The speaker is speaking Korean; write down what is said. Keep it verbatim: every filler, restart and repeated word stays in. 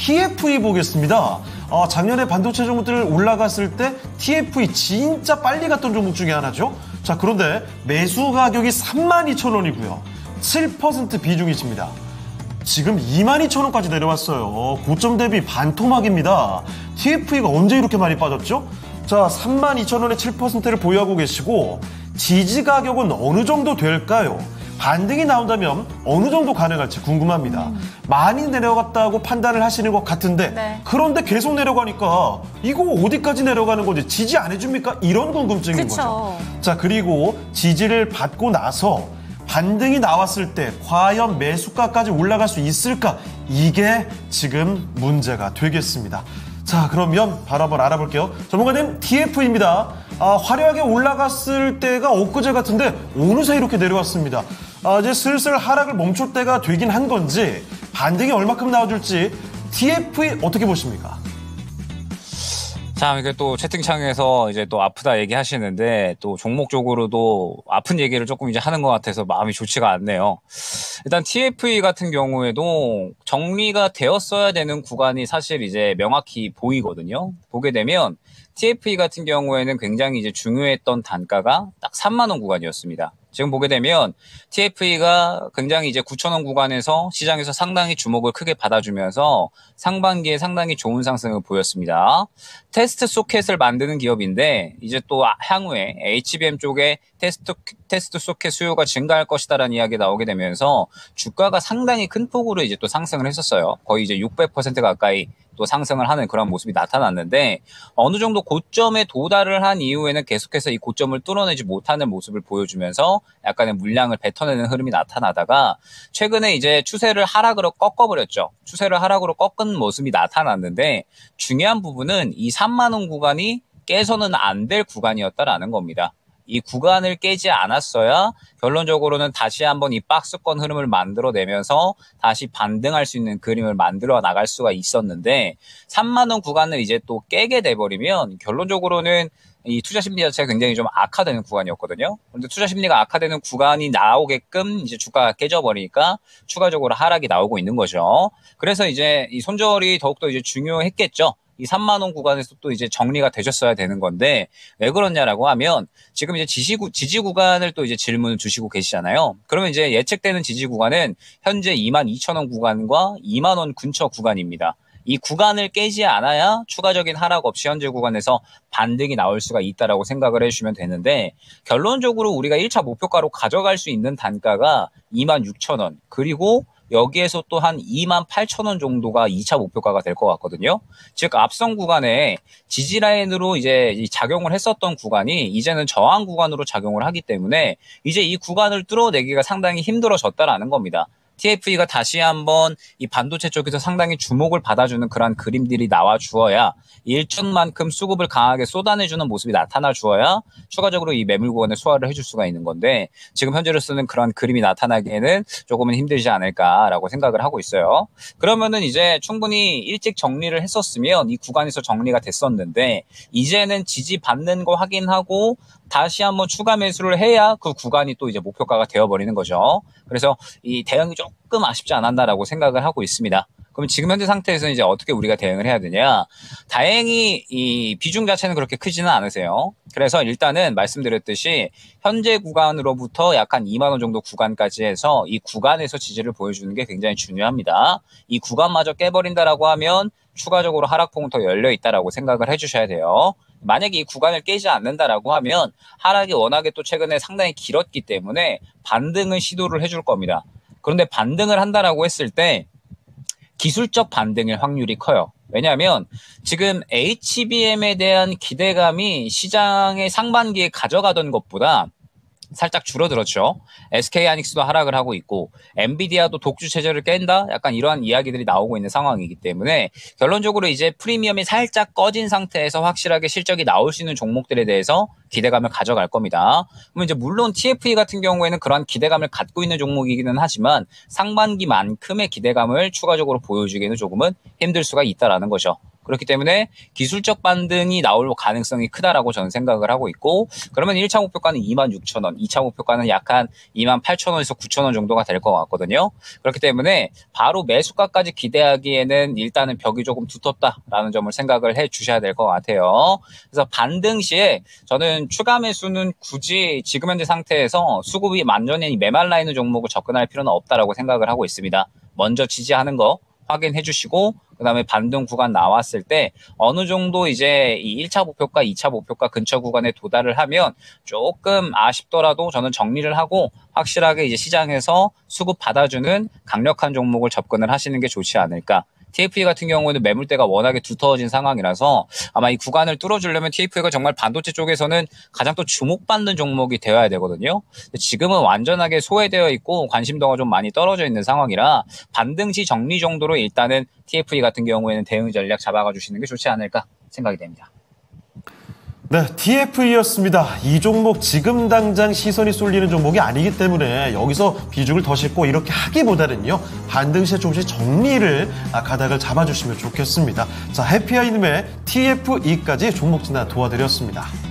티에프이 보겠습니다. 어, 작년에 반도체 종목들 올라갔을 때 티에프이 진짜 빨리 갔던 종목 중에 하나죠. 자, 그런데 매수 가격이 삼만 이천 원이고요. 칠 퍼센트 비중이십니다. 지금 이만 이천 원까지 내려왔어요. 고점 대비 반토막입니다. 티에프이가 언제 이렇게 많이 빠졌죠? 자, 삼만 이천 원에 칠 퍼센트를 보유하고 계시고 지지 가격은 어느 정도 될까요? 반등이 나온다면 어느 정도 가능할지 궁금합니다. 음. 많이 내려갔다고 판단을 하시는 것 같은데 네. 그런데 계속 내려가니까 이거 어디까지 내려가는 건지 지지 안 해줍니까? 이런 궁금증인 그쵸. 거죠. 자, 그리고 지지를 받고 나서 반등이 나왔을 때 과연 매수가까지 올라갈 수 있을까? 이게 지금 문제가 되겠습니다. 자, 그러면 바로 한번 알아볼게요. 전문가님, 티에프이입니다. 아, 화려하게 올라갔을 때가 엊그제 같은데 어느새 이렇게 내려왔습니다. 아, 이제 슬슬 하락을 멈출 때가 되긴 한 건지 반등이 얼마큼 나와줄지 티에프이 어떻게 보십니까? 자, 이게 또 채팅창에서 이제 또 아프다 얘기하시는데 또 종목적으로도 아픈 얘기를 조금 이제 하는 것 같아서 마음이 좋지가 않네요. 일단 티에프이 같은 경우에도 정리가 되었어야 되는 구간이 사실 이제 명확히 보이거든요. 보게 되면 티에프이 같은 경우에는 굉장히 이제 중요했던 단가가 딱 삼만 원 구간이었습니다. 지금 보게 되면 티에프이가 굉장히 이제 구천 원 구간에서 시장에서 상당히 주목을 크게 받아주면서 상반기에 상당히 좋은 상승을 보였습니다. 테스트 소켓을 만드는 기업인데 이제 또 향후에 에이치비엠 쪽에 테스트, 테스트 소켓 수요가 증가할 것이다라는 이야기가 나오게 되면서 주가가 상당히 큰 폭으로 이제 또 상승을 했었어요. 거의 이제 육백 퍼센트 가까이 또 상승을 하는 그런 모습이 나타났는데 어느 정도 고점에 도달을 한 이후에는 계속해서 이 고점을 뚫어내지 못하는 모습을 보여주면서 약간의 물량을 뱉어내는 흐름이 나타나다가 최근에 이제 추세를 하락으로 꺾어버렸죠. 추세를 하락으로 꺾은 모습이 나타났는데 중요한 부분은 이 삼만 원 구간이 깨서는 안 될 구간이었다라는 겁니다. 이 구간을 깨지 않았어야 결론적으로는 다시 한번 이 박스권 흐름을 만들어내면서 다시 반등할 수 있는 그림을 만들어 나갈 수가 있었는데 삼만 원 구간을 이제 또 깨게 돼버리면 결론적으로는 이 투자 심리 자체가 굉장히 좀 악화되는 구간이었거든요. 그런데 투자 심리가 악화되는 구간이 나오게끔 이제 주가가 깨져버리니까 추가적으로 하락이 나오고 있는 거죠. 그래서 이제 이 손절이 더욱더 이제 중요했겠죠. 이 삼만 원 구간에서 또 이제 정리가 되셨어야 되는 건데 왜 그러냐라고 하면 지금 이제 지지, 지지 구간을 또 이제 질문을 주시고 계시잖아요. 그러면 이제 예측되는 지지 구간은 현재 이만 이천 원 구간과 이만 원 근처 구간입니다. 이 구간을 깨지 않아야 추가적인 하락 없이 현재 구간에서 반등이 나올 수가 있다라고 생각을 해주시면 되는데 결론적으로 우리가 일 차 목표가로 가져갈 수 있는 단가가 이만 육천 원 그리고 여기에서 또 한 이만 팔천 원 정도가 이 차 목표가가 될 것 같거든요. 즉 앞선 구간에 지지라인으로 이제 작용을 했었던 구간이 이제는 저항 구간으로 작용을 하기 때문에 이제 이 구간을 뚫어내기가 상당히 힘들어졌다라는 겁니다. 티에프이가 다시 한번 이 반도체 쪽에서 상당히 주목을 받아주는 그런 그림들이 나와 주어야 일정만큼 수급을 강하게 쏟아내주는 모습이 나타나 주어야 추가적으로 이 매물 구간에 소화를 해줄 수가 있는 건데 지금 현재로서는 그런 그림이 나타나기에는 조금은 힘들지 않을까라고 생각을 하고 있어요. 그러면은 이제 충분히 일찍 정리를 했었으면 이 구간에서 정리가 됐었는데 이제는 지지받는 거 확인하고 다시 한번 추가 매수를 해야 그 구간이 또 이제 목표가가 되어버리는 거죠. 그래서 이 대응이 조금 아쉽지 않았나라고 생각을 하고 있습니다. 그럼 지금 현재 상태에서 이제 어떻게 우리가 대응을 해야 되냐? 다행히 이 비중 자체는 그렇게 크지는 않으세요. 그래서 일단은 말씀드렸듯이 현재 구간으로부터 약간 이만 원 정도 구간까지 해서 이 구간에서 지지를 보여주는 게 굉장히 중요합니다. 이 구간마저 깨버린다라고 하면 추가적으로 하락폭은 더 열려 있다라고 생각을 해주셔야 돼요. 만약에 이 구간을 깨지 않는다라고 하면 하락이 워낙에 또 최근에 상당히 길었기 때문에 반등을 시도를 해줄 겁니다. 그런데 반등을 한다라고 했을 때 기술적 반등일 확률이 커요. 왜냐하면 지금 에이치비엠에 대한 기대감이 시장의 상반기에 가져가던 것보다 살짝 줄어들었죠. 에스케이하이닉스도 하락을 하고 있고 엔비디아도 독주 체제를 깬다? 약간 이러한 이야기들이 나오고 있는 상황이기 때문에 결론적으로 이제 프리미엄이 살짝 꺼진 상태에서 확실하게 실적이 나올 수 있는 종목들에 대해서 기대감을 가져갈 겁니다. 그러면 이제 물론 티에프이 같은 경우에는 그러한 기대감을 갖고 있는 종목이기는 하지만 상반기만큼의 기대감을 추가적으로 보여주기는 조금은 힘들 수가 있다라는 거죠. 그렇기 때문에 기술적 반등이 나올 가능성이 크다라고 저는 생각을 하고 있고, 그러면 일 차 목표가는 이만 육천 원, 이 차 목표가는 약 한 이만 팔천 원에서 구천 원 정도가 될 것 같거든요. 그렇기 때문에 바로 매수가까지 기대하기에는 일단은 벽이 조금 두텁다라는 점을 생각을 해 주셔야 될 것 같아요. 그래서 반등 시에 저는 추가 매수는 굳이 지금 현재 상태에서 수급이 완전히 메말라 있는 종목을 접근할 필요는 없다라고 생각을 하고 있습니다. 먼저 지지하는 거 확인해 주시고, 그 다음에 반등 구간 나왔을 때 어느 정도 이제 이 일 차 목표가, 이 차 목표가 근처 구간에 도달을 하면 조금 아쉽더라도 저는 정리를 하고 확실하게 이제 시장에서 수급 받아주는 강력한 종목을 접근을 하시는 게 좋지 않을까. 티에프이 같은 경우는 매물대가 워낙에 두터워진 상황이라서 아마 이 구간을 뚫어주려면 티에프이가 정말 반도체 쪽에서는 가장 또 주목받는 종목이 되어야 되거든요. 지금은 완전하게 소외되어 있고 관심도가 좀 많이 떨어져 있는 상황이라 반등시 정리 정도로 일단은 티에프이 같은 경우에는 대응 전략 잡아가 주시는 게 좋지 않을까 생각이 됩니다. 네, 티에프이였습니다. 이 종목 지금 당장 시선이 쏠리는 종목이 아니기 때문에 여기서 비중을 더 싣고 이렇게 하기보다는요, 반등 시에 조금씩 정리를, 아, 가닥을 잡아주시면 좋겠습니다. 자, 해피아이님의 티에프이까지 종목 진단 도와드렸습니다.